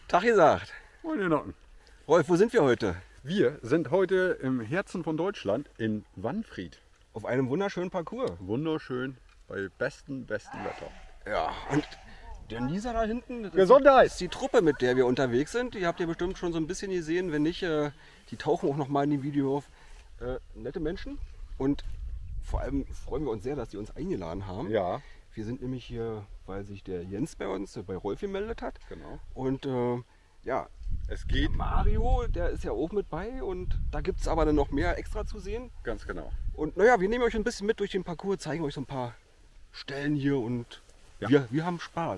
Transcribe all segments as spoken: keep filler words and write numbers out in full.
Tag gesagt. Moin, ihr Nocken. Rolf, wo sind wir heute? Wir sind heute im Herzen von Deutschland in Wanfried. Auf einem wunderschönen Parcours. Wunderschön, bei bestem, bestem Wetter. Ja, und der Nisa da hinten, das Gesundheit! ist die Truppe, mit der wir unterwegs sind. Die habt ihr bestimmt schon so ein bisschen gesehen. Wenn nicht, äh, die tauchen auch noch mal in dem Video auf. Äh, nette Menschen. Und vor allem freuen wir uns sehr, dass die uns eingeladen haben. Ja. Wir sind nämlich hier, weil sich der Jens bei uns, bei Rolf gemeldet hat. Genau. Und äh, ja, Es geht Mario, der ist ja auch mit bei. Und da gibt es aber dann noch mehr extra zu sehen. ganz genau. Und naja, wir nehmen euch ein bisschen mit durch den Parcours, zeigen euch so ein paar Stellen hier und Ja. wir, wir haben Spaß.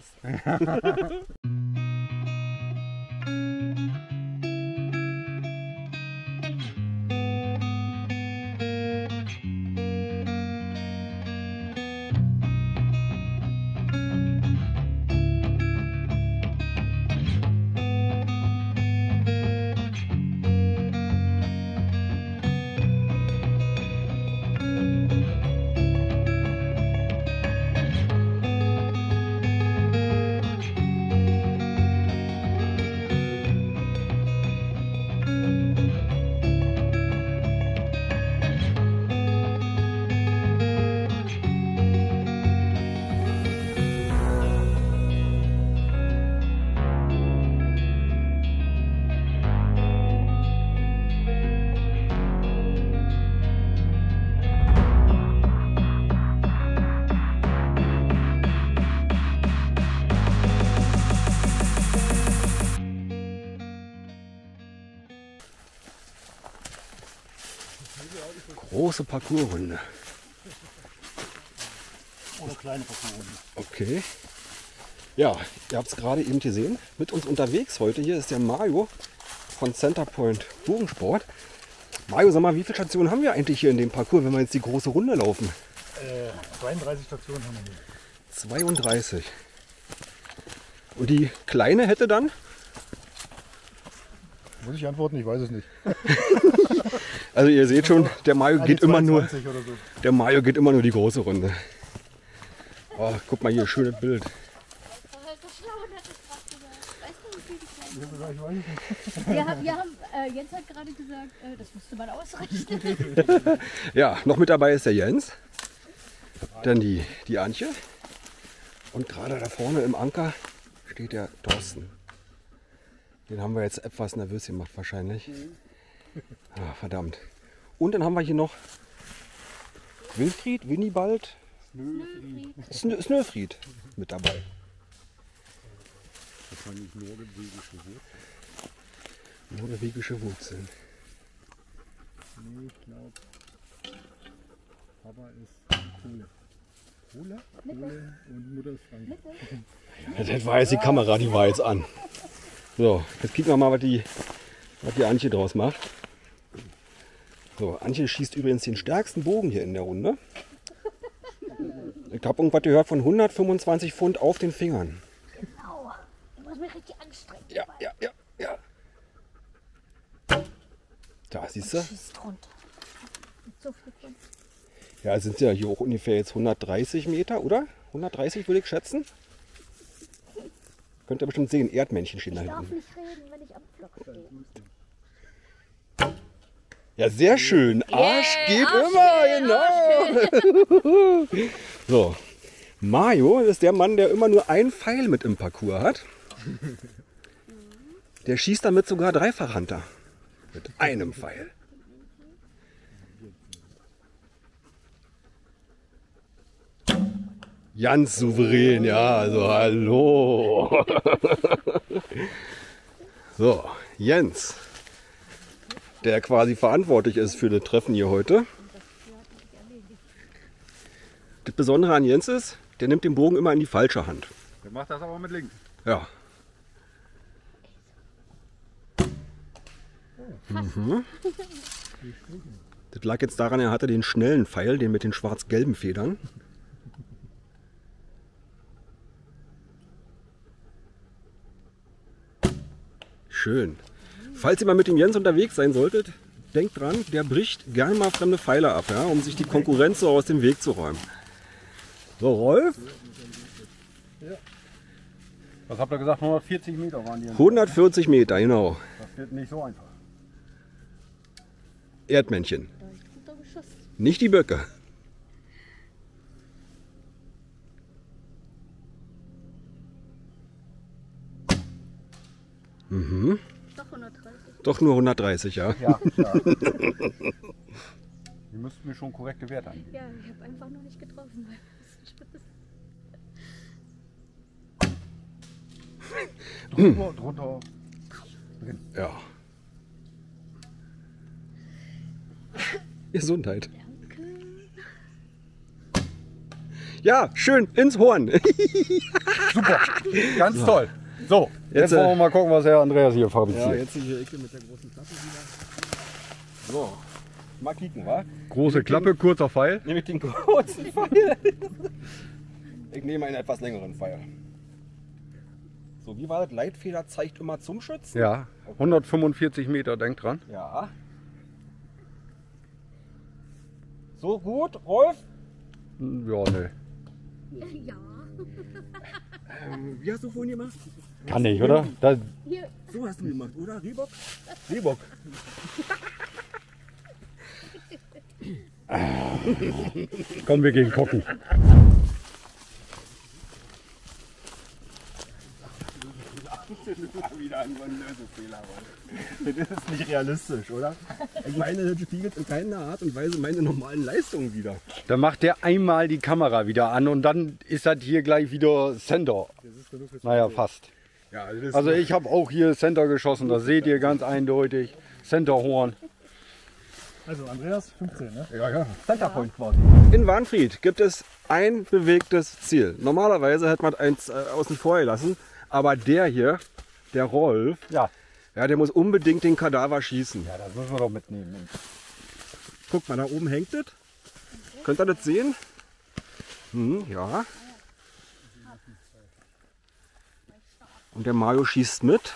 Große Parcoursrunde. Oder kleine Parcours. Okay. Ja, ihr habt es gerade eben gesehen. Mit uns unterwegs heute hier ist der Mario von Centerpoint Bogensport. Mario, sag mal, wie viele Stationen haben wir eigentlich hier in dem Parcours, wenn wir jetzt die große Runde laufen? Äh, zweiunddreißig Stationen haben wir hier. zweiunddreißig. Und die kleine hätte dann? Muss ich antworten? Ich weiß es nicht. Also ihr seht schon, der Mario geht immer nur, zweiundzwanzig oder so. der Mario geht immer nur die große Runde. Oh, guck mal hier, schönes Bild. Ja, sogar ich weiß es nicht. Wir haben, wir haben äh, Jens hat gerade gesagt, äh, das müsste man ausrechnen. Ja, noch mit dabei ist der Jens, dann die, die Antje und gerade da vorne im Anker steht der Thorsten. Den haben wir jetzt etwas nervös gemacht wahrscheinlich. Ah, verdammt. Und dann haben wir hier noch Wilfried, Winnibald, Snö- Snöfried mit dabei. Wahrscheinlich norwegische Wurzeln. Norwegische Wurzeln. Nee, ich glaube, Papa ist Kohle. Kohle? Kohle und Mutter ist Frank. Das war jetzt die Kamera, die war jetzt an. So, jetzt gucken wir mal, was die, was die Antje draus macht. So, Antje schießt übrigens den stärksten Bogen hier in der Runde. Ich habe irgendwas gehört von hundertfünfundzwanzig Pfund auf den Fingern. Aua, ich muss mich richtig anstrengen. Ja, ja, ja, ja. Da, siehst du? Schießt runter. Mit so viel Pfund. Ja, sind ja hier auch ungefähr jetzt hundertdreißig Meter, oder? hundertdreißig würde ich schätzen. Könnt ihr bestimmt sehen, Erdmännchen stehen da Ich darf hinten. nicht reden, wenn ich am Block stehe. Ja, sehr schön. Arsch Yeah, geht Arsch immer, genau. So, Mario ist der Mann, der immer nur einen Pfeil mit im Parcours hat. Der schießt damit sogar Dreifachhunter. Mit einem Pfeil. Ganz souverän, ja, also hallo. So, Jens, der quasi verantwortlich ist für das Treffen hier heute. Das Besondere an Jens ist, der nimmt den Bogen immer in die falsche Hand. Der macht das aber mit links. Ja. Mhm. Das lag jetzt daran, er hatte den schnellen Pfeil, den mit den schwarz-gelben Federn. Schön. Falls ihr mal mit dem Jens unterwegs sein solltet, denkt dran, der bricht gerne mal fremde Pfeile ab, ja, um sich die Konkurrenz so aus dem Weg zu räumen. So, Rolf? Was habt ihr gesagt? hundertvierzig Meter waren die. hundertvierzig Meter, genau. Das wird nicht so einfach. Erdmännchen. Da hab ich drunter geschossen. Nicht die Böcke. Mhm. Doch hundertdreißig. Doch nur hundertdreißig, ja. Ja, ja. Die müssten mir schon korrekte Werte angeben. Ja, ich habe einfach noch nicht getroffen. Weil Drunter, drunter. Ja. Gesundheit. Ja, schön ins Horn. Super, ganz toll. So, jetzt, Jetzt, äh, wollen wir mal gucken, was Herr Andreas hier fabriziert. jetzt hier Ecke mit der großen Klappe wieder. So, mal kicken, wa? Große Klappe, kurzer Pfeil. Nehme ich den kurzen Pfeil. Ich nehme einen etwas längeren Pfeil. So, wie war das? Leitfeder zeigt immer zum Schützen? Ja, hundertfünfundvierzig Meter, denkt dran. Ja. So gut, Rolf? Ja, ne. ja. Ähm, wie hast du vorhin gemacht? Kann nicht, oder? Das, Hier, So hast du gemacht, oder? Reebok? Reebok. komm, wir gehen gucken. Wieder ein Lösefehler. Das ist nicht realistisch, oder? Ich meine, das spiegelt in keiner Art und Weise meine normalen Leistungen wieder. Dann macht der einmal die Kamera wieder an und dann ist das hier gleich wieder Center. Naja, fast. Ja, das ist Also ich habe auch hier Center geschossen, das seht ihr ganz eindeutig. Centerhorn. Also Andreas, fünfzehn, ne? ja, ja. Centerpoint quasi. In Warnfried gibt es ein bewegtes Ziel. Normalerweise hätte man eins äh, außen vor gelassen, aber der hier, der Rolf, Ja. ja, der muss unbedingt den Kadaver schießen. Ja, das müssen wir doch mitnehmen. Guck mal, da oben hängt es. Könnt ihr das sehen? Hm, ja. Und der Mario schießt mit.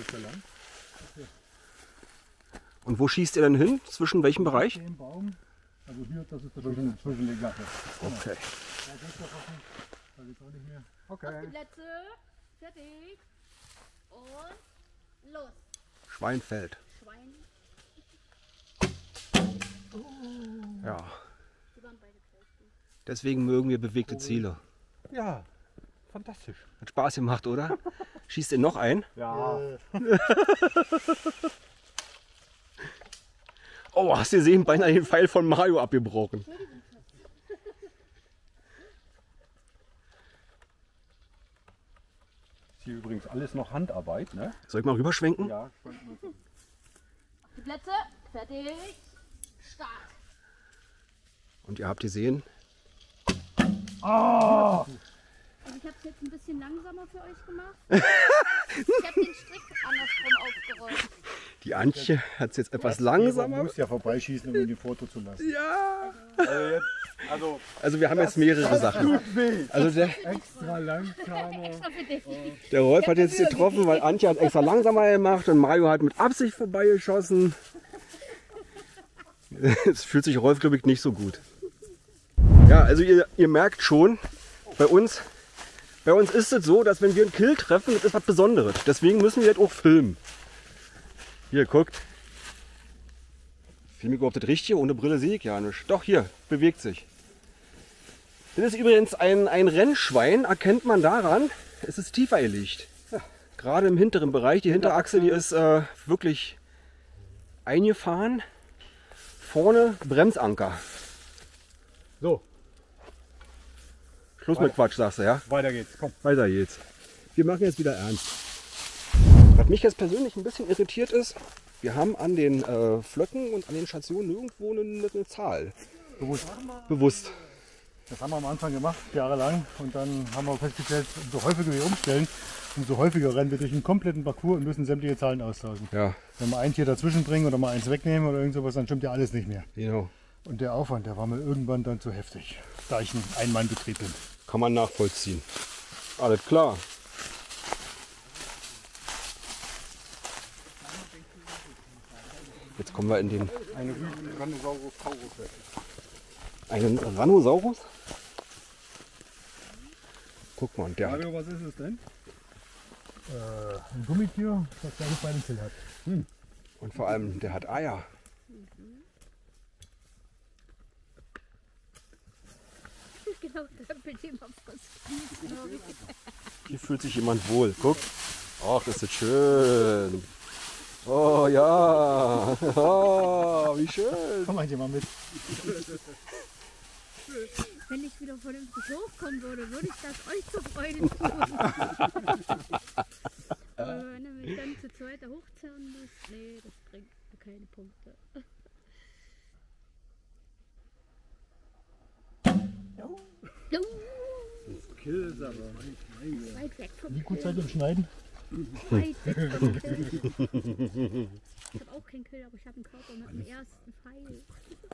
Und wo schießt ihr denn hin? Zwischen welchem Bereich? Den Baum, also hier, das ist zwischen, zwischen den Gassen. Okay. auf die Plätze. Fertig. Und los. Schweinfeld. Schwein. Ja. Die waren beide gleich gut. Deswegen mögen wir bewegte Ziele. Ja, fantastisch. Hat Spaß gemacht, oder? Schießt ihr noch ein? Ja. Oh, hast du gesehen, beinahe den Pfeil von Mario abgebrochen. Ist hier übrigens alles noch Handarbeit, ne? Soll ich mal rüberschwenken? Ja. Auf die Plätze. Fertig. Start. Und ihr habt gesehen, Also ich habe es jetzt ein bisschen langsamer für euch gemacht. Ich habe den Strick andersrum aufgerollt. die Antje hat es jetzt etwas Man langsamer. muss ja vorbeischießen, um ihm die Foto zu lassen. Ja. Also, jetzt, also Also wir haben jetzt mehrere Sachen. Also der, Extra langsam. Extra für dich. der Rolf hat jetzt getroffen, weil Antje hat extra langsamer gemacht und Mario hat mit Absicht vorbeigeschossen. Es fühlt sich Rolf, glaube ich, nicht so gut. Ja, also ihr, ihr merkt schon, bei uns, bei uns ist es so, dass wenn wir einen Kill treffen, das ist was Besonderes. Deswegen müssen wir das auch filmen. Hier, guckt. Film ich überhaupt das Richtige? Ohne Brille sehe ich ja nicht. Doch, hier, bewegt sich. Das ist übrigens ein, ein Rennschwein, erkennt man daran, es ist tiefer gelegt. Gerade im hinteren Bereich, die Hinterachse, die ist äh, wirklich eingefahren. Vorne Bremsanker. so, Schluss mit Quatsch, sagst du, ja? weiter geht's. Komm. Weiter geht's. Wir machen jetzt wieder ernst. Was mich jetzt persönlich ein bisschen irritiert ist, wir haben an den äh, Flöcken und an den Stationen nirgendwo eine, eine Zahl. Bewusst. Bewusst. Das haben wir am Anfang gemacht, jahrelang. Und dann haben wir festgestellt, umso häufiger wir umstellen, umso häufiger rennen wir durch einen kompletten Parcours und müssen sämtliche Zahlen austauschen. Ja, Wenn wir ein Tier dazwischen bringen oder mal eins wegnehmen oder irgend sowas, dann stimmt ja alles nicht mehr. genau. Und der Aufwand, der war mir irgendwann dann zu heftig, da ich ein Ein-Mann-Betrieb bin. Kann man nachvollziehen. Alles klar. Jetzt kommen wir in den Eine Rhinosaurus Taurus. einen Rhinosaurus. Guck mal, und der hat, Mario, was ist es denn? äh, ein Gummitier, das gleiche Beinziel hat. Hm. Und vor allem, der hat Eier. Genau, damit jemand frisst. Hier fühlt sich jemand wohl. Guck. Ach, das ist schön. Oh ja. Oh, wie schön. Komm mal mit. Wenn ich wieder vernünftig hochkommen würde, würde ich das euch zur Freude tun. Aber wenn ihr mich dann zu zweit da hochzerren müsst, nee, das bringt mir keine Punkte. Kills aber. Weit weg vom Wie gut Kill. seid ihr im Schneiden? Weit weg vom Kill. Ich habe auch keinen Kill, aber ich habe einen Körper mit dem ersten Pfeil.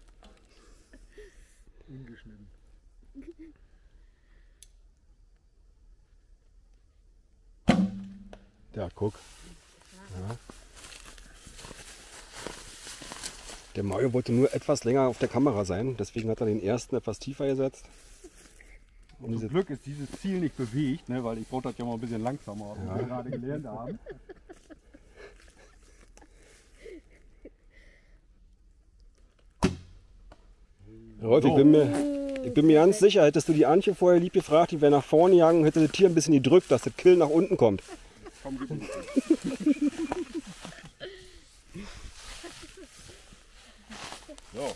Ungeschnitten. Ja, guck. Ja. Der Mario wollte nur etwas länger auf der Kamera sein, deswegen hat er den ersten etwas tiefer gesetzt. Um Zum diese Glück ist dieses Ziel nicht bewegt, ne, weil ich brauche das ja mal ein bisschen langsamer, wie Ja. wir gerade gelernt haben. Rolf, ich bin mir, ich bin mir ganz sicher, hättest du die Antje vorher lieb gefragt, die wäre nach vorne gegangen, hätte das Tier ein bisschen gedrückt, dass das Kill nach unten kommt. Komm, gib mir. So.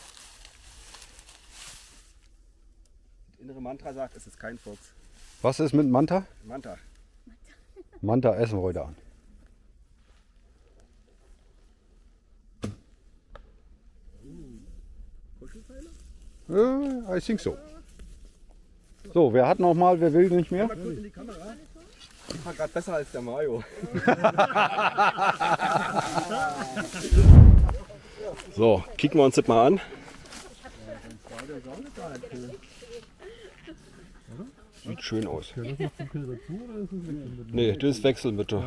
Das innere Mantra sagt, es ist kein Fuchs. Was ist mit Manta? Manta. Manta essen wir heute an. Uh, I think so. So, wer hat noch mal, wer will nicht mehr? Mal kurz in die Kamera. Ich war gerade besser als der Mario. So, kicken wir uns das mal an. Sieht schön aus. Nee, das wechseln bitte.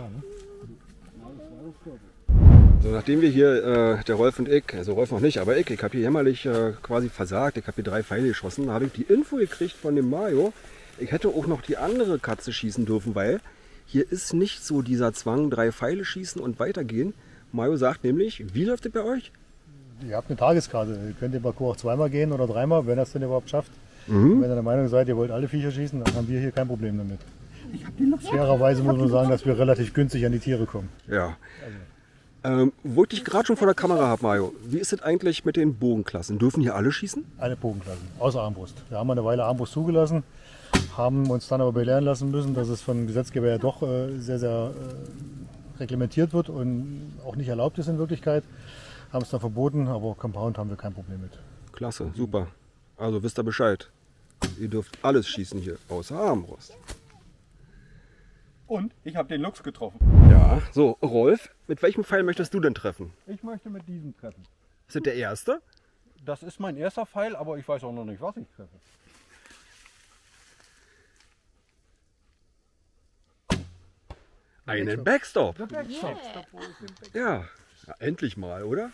So, nachdem wir hier, äh, der Rolf und ich, also Rolf noch nicht, aber ich, ich habe hier jämmerlich äh, quasi versagt, ich habe hier drei Pfeile geschossen, habe ich die Info gekriegt von dem Mario, ich hätte auch noch die andere Katze schießen dürfen, weil hier ist nicht so dieser Zwang, drei Pfeile schießen und weitergehen. Mario sagt nämlich, wie läuft das bei euch? Ihr habt eine Tageskarte. Ihr könnt den Parcours auch zweimal gehen oder dreimal, wenn ihr es denn überhaupt schafft. Mhm. Wenn ihr der Meinung seid, ihr wollt alle Viecher schießen, dann haben wir hier kein Problem damit. Fairerweise muss man sagen, dass wir relativ günstig an die Tiere kommen. Ja. Ähm, wo ich dich gerade schon vor der Kamera habe, Mario, wie ist es eigentlich mit den Bogenklassen? Dürfen hier alle schießen? Alle Bogenklassen, außer Armbrust. Wir haben eine Weile Armbrust zugelassen, haben uns dann aber belehren lassen müssen, dass es vom Gesetzgeber ja doch äh, sehr, sehr äh, reglementiert wird und auch nicht erlaubt ist in Wirklichkeit. Haben es dann verboten, aber Compound haben wir kein Problem mit. Klasse, super. Also wisst ihr Bescheid. Ihr dürft alles schießen hier, außer Armbrust. Und ich habe den Luchs getroffen. Ja, so, Rolf, mit welchem Pfeil möchtest du denn treffen? Ich möchte mit diesem treffen. Ist das der erste? Das ist mein erster Pfeil, aber ich weiß auch noch nicht, was ich treffe. Einen Backstop. Yeah. Ja, ja, endlich mal, oder?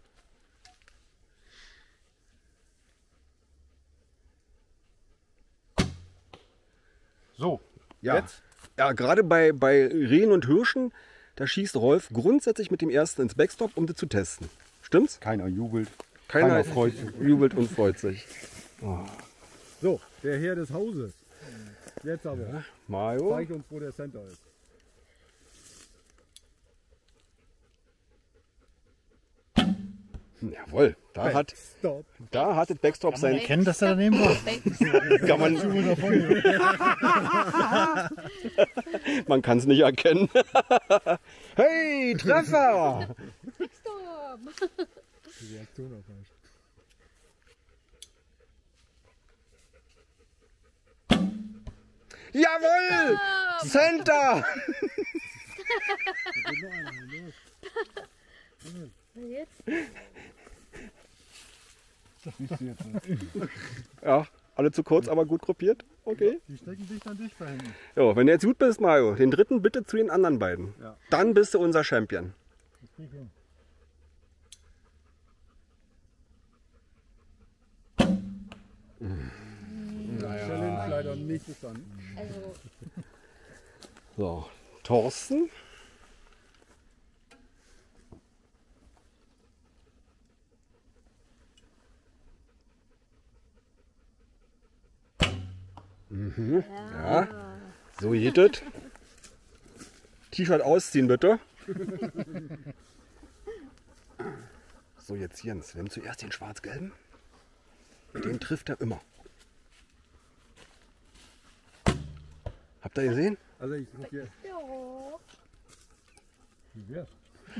So, Ja. jetzt? Ja, gerade bei, bei Rehen und Hirschen, da schießt Rolf grundsätzlich mit dem ersten ins Backstop, um das zu testen. Stimmt's? Keiner jubelt. Keiner, Keiner freut sich. jubelt und freut sich. So, der Herr des Hauses. Jetzt aber. Mario. Zeig uns, wo der Center ist. Jawohl, da hat, Stop. da hat das Backstop sein. Erkennen, dass der daneben war? Kann man man kann es nicht erkennen. Hey, Treffer! Stop. Die Reaktion auf euch. Jawohl! Center! Jetzt? Ja, alle zu kurz, aber gut gruppiert. Okay. Die stecken dicht an dich da hinten. Jo, wenn du jetzt gut bist, Mario, den dritten bitte zu den anderen beiden. Ja. Dann bist du unser Champion. Das krieg ich hin. Challenge leider nicht bestanden. Also, So, Thorsten. Mhm. Ja. So geht es. T-Shirt ausziehen bitte. So, jetzt Jens. Wir haben zuerst den schwarz-gelben. Den trifft er immer. Habt ihr gesehen? Also ich hier. Ja. Wie wär's?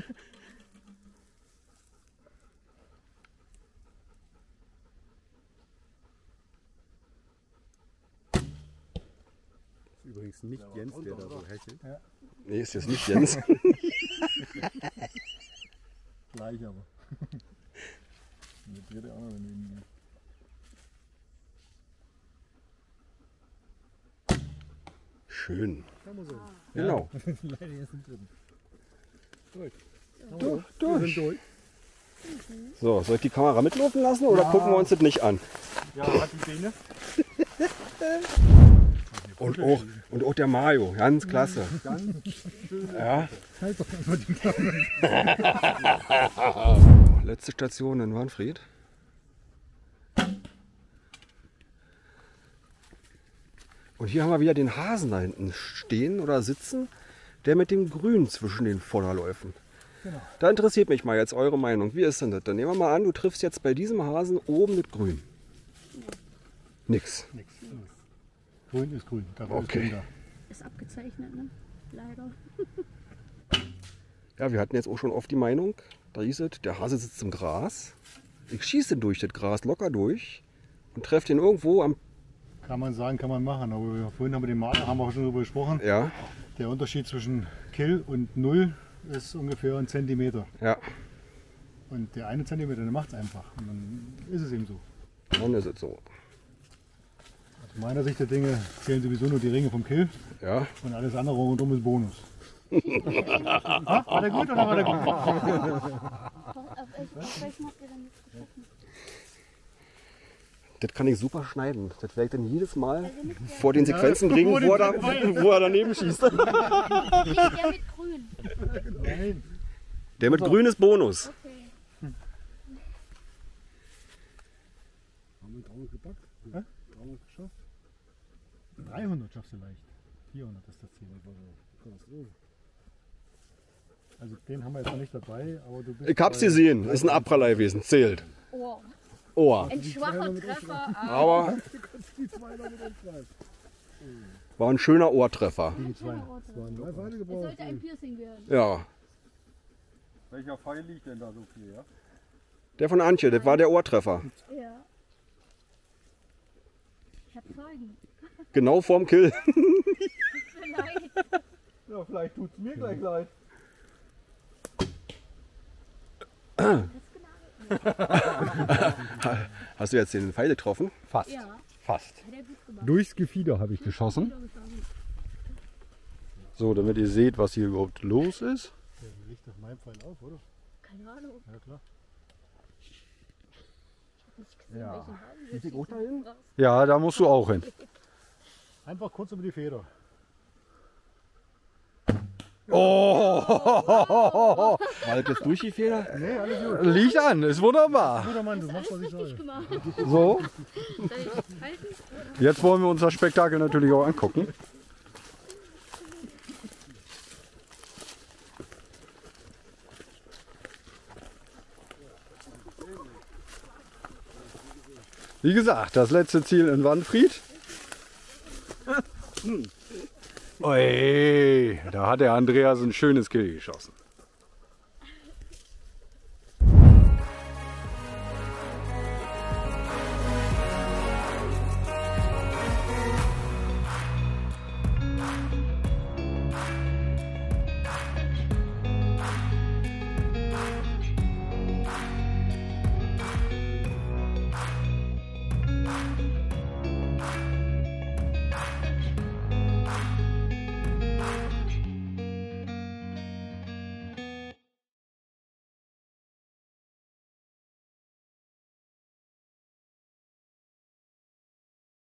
Übrigens nicht Jens, der da so hechelt. Ja. Nee, ist jetzt nicht Jens. Gleich aber. Und der dritte auch noch daneben mir. Schön. Da muss er. Genau. Leider jetzt im dritten. Durch. Durch, Wir sind durch. durch. So, soll ich die Kamera mitlaufen lassen oder Ja. gucken wir uns das nicht an? Ja, hat die Beine. Und auch, und auch der Mario, ganz klasse. Ganz schön. Ja. Halt doch einfach die Kamera. Letzte Station in Wanfried. Und hier haben wir wieder den Hasen da hinten stehen oder sitzen, der mit dem Grün zwischen den Vorderläufen. Genau. Da interessiert mich mal jetzt eure Meinung. Wie ist denn das? Dann nehmen wir mal an, du triffst jetzt bei diesem Hasen oben mit Grün. Nix. Nix. Grün ist grün. Dafür Okay. ist grün Ist abgezeichnet, ne? Leider. Ja, wir hatten jetzt auch schon oft die Meinung, da hieß es, der Hase sitzt im Gras. Ich schieße den durch das Gras locker durch und treffe den irgendwo am... da. Kann man sagen, kann man machen. Aber wir, vorhin haben wir den Maler, haben wir auch schon darüber gesprochen. Ja, Der Unterschied zwischen Kill und Null ist ungefähr ein Zentimeter. ja, Und der eine Zentimeter, der macht es einfach. Und dann ist es eben so. dann ist es so. Aus meiner Sicht der Dinge zählen sowieso nur die Ringe vom Kill Ja, und alles andere rundum ist Bonus. ah, war der gut oder war der gut? Auf, auf, auf welchen habt ihr denn jetzt geschossen? das kann ich super schneiden. Das werde ich dann jedes Mal vor den Sequenzen bringen, wo er, da, wo er daneben schießt. Nee, der mit grün. Nein. Der mit Grün ist Bonus. Okay. Haben wir dreihundert gepackt? Hä? dreihundert geschafft? dreihundert schaffst du leicht. vierhundert ist das Ziel. Also den haben wir jetzt noch nicht dabei, aber du bist Ich hab's bei- gesehen. Ist ein Abprallei gewesen. Zählt. Oh, Ohr. ein schwacher Treffer. Aber Die zwei noch mit uns war ein schöner Ohrtreffer. Die zwei. Es sollte ein Piercing werden. Ja. Welcher Pfeil liegt denn da so viel? Ja? Der von Antje, das war der Ohrtreffer. Ja. Ich hab Zeugen. Genau vorm Kill. Vielleicht. Ja, vielleicht tut's mir gleich leid. Das genau. Hast du jetzt den Pfeil getroffen? Fast. Ja, Fast. hat er gut gemacht. Durchs Gefieder habe ich geschossen. Wieder geschossen. So, damit ihr seht, was hier überhaupt los ist. Der liegt auf meinem Pfeil auf, oder? Keine Ahnung. Ja klar. Nicht gesehen, Ja. welchen Ball wir schießen. Ja, da musst du auch hin. Einfach kurz über die Feder. Oh! War das jetzt durch die Feder? Nee, alles gut. Liegt an, ist wunderbar. Guter Mann, du machst, was ich Richtig soll. gemacht. So, Soll ich halten? jetzt wollen wir uns das Spektakel natürlich auch angucken. Wie gesagt, das letzte Ziel in Wanfried. Ui, da hat der Andreas ein schönes Kill geschossen.